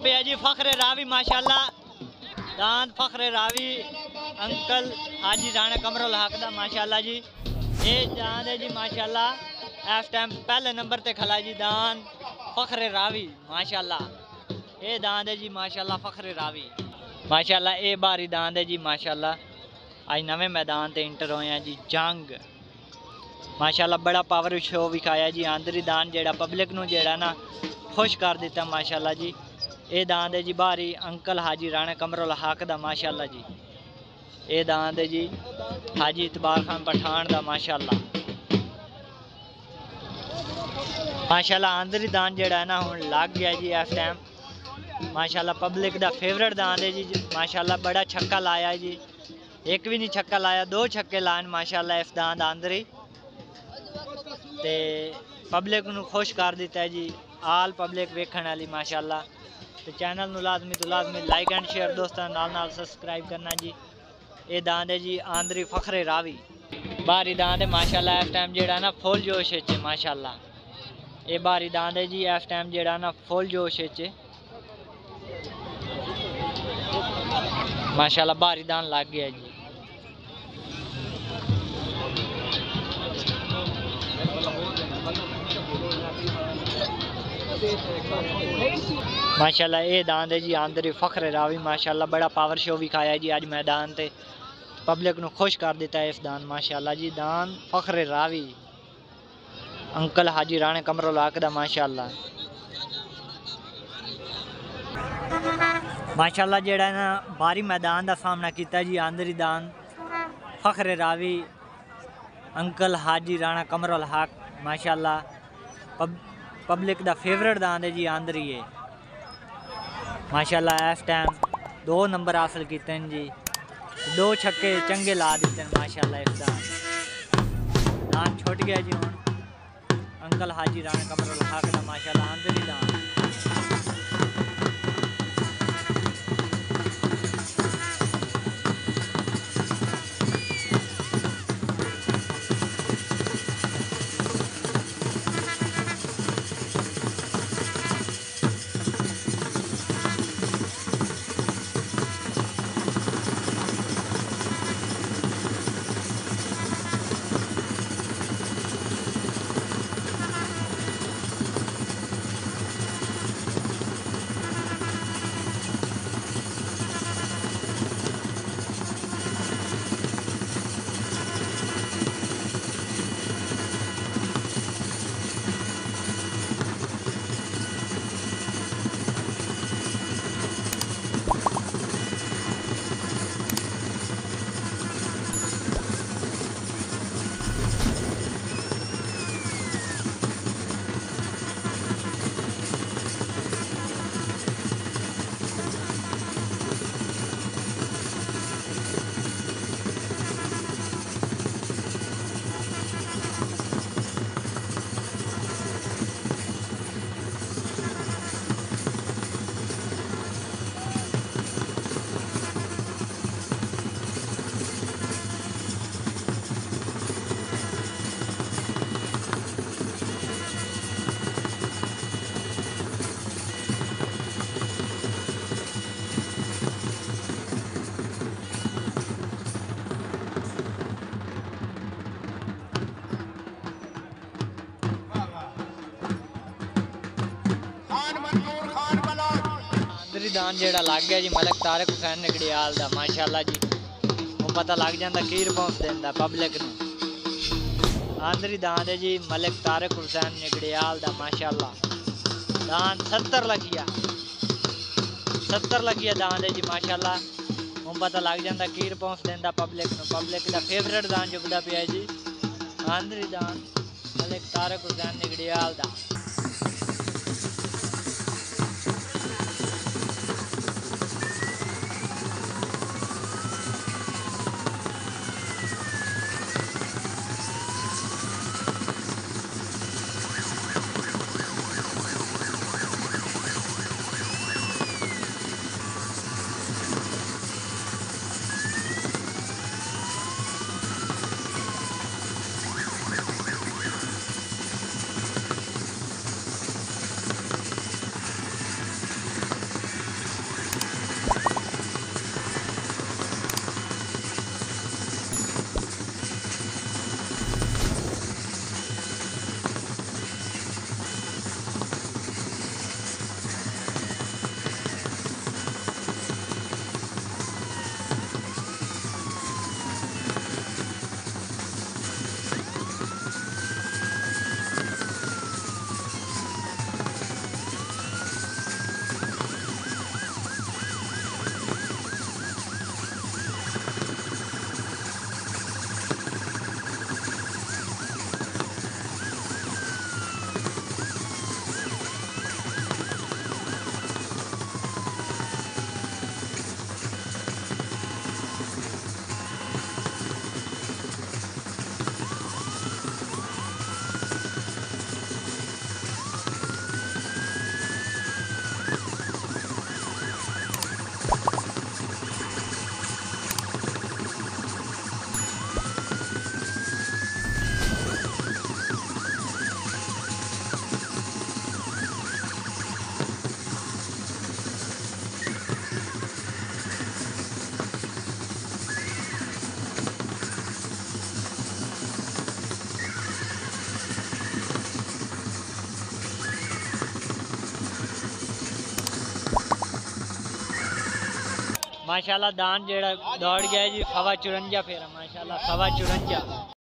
पे है जी फखरे रावी माशाल्लाह दांत फखरे रावी अंकल हाजी राणा कमरुल हक दा माशाल्लाह जी। ये दांत है जी माशाल्लाह इस टाइम पहले नंबर ते खला जी दांत फखरे रावी माशाल्लाह। ये दांत है जी माशाल्लाह फखरे रावी माशाल्लाह। ये बारी दांत है जी माशाल्लाह। आज नवे मैदान ते इंटर होए हैं जी जंग माशाल्लाह। बड़ा पावर शो विखाया जी आंदरी दान जेड़ा पब्लिक नू जेड़ा ना खुश कर दिता माशाल्लाह जी। ये दांत है जी बारी अंकल हाजी राणा कमरुल हक दा माशाल्लाह जी। ये दांत है जी हाजी इतबार खान पठान दा माशाल्लाह माशाल्लाह। आंदरी दान जेड़ा है ना हुण लग गया जी इस टाइम माशाल्लाह। पब्लिक दा फेवरेट दांत है जी माशाल्लाह। बड़ा छक्का लाया जी, एक भी नहीं छक्का लाया, 2 छक्के लाए माशाल्लाह इस दांत आंदरी ते पब्लिक नू खुश कर दिता है जी। आल पब्लिक वेखण वाली माशाल्लाह। तो चैनल नू लाजमी तो लाजमी लाइक एंड शेयर दोस्तों नाल सब्सक्राइब करना जी। ये दांत है जी आंदरी फखरे रावी बारी दांत है माशाल्लाह। इस टाइम जेड़ा ना फुल जोश है माशाल्लाह। ये बारी दांत है जी इस टाइम जेड़ा ना फुल जोश है माशाल्लाह। बारी दांत लग गया जी माशाल्लाह। ये दांत है जी आंदरी फखरे रावी माशाल्लाह। बड़ा पावर शो विखाया जी आज मैदान ते पब्लिक नू खुश कर दिता है इस दान माशाल्लाह जी। दान फखरे रावी अंकल हाजी राणा कमरुल हक दा माशाल्लाह माशाल्लाह। जेड़ा ना बारी मैदान का सामना किया जी आंदरी दान फखरे रावी अंकल हाजी राणा कमरुल हक माशाल्लाह। पब्लिक दा फेवरेट दांत है जी आंदरी है माशाल्लाह। इस टाइम 2 नंबर हासिल किए जी, 2 छक्के चंगे ला दिते माशाल्लाह। इस दान छुट गया जी हुण अंकल हाजी राणा कमरुल हक दा माशाल्लाह आंदरी दान दान जेड़ा लग गया जी मलिक तारिक हुसैन निगड़ियाल दा माशाल्लाह जी। वो पता लग जाता की रिस्पॉन्स देंदा पब्लिक नू। आंदरी दान है जी मलिक तारिक हुसैन निगड़ियाल दा माशाल्लाह। दान 70 लगिया दान है जी माशाल्लाह। वो पता लग जाता की रिस्पॉन्स देंदा पब्लिक नू। पब्लिक दा फेवरेट दान चुकदा पिया जी आंदरी दान मलिक तारिक हुसैन निगड़ियाल दा। माशाल्लाह दान जेड़ा दौड़ गया जी 54.5 फेरा माशाल्लाह 54.5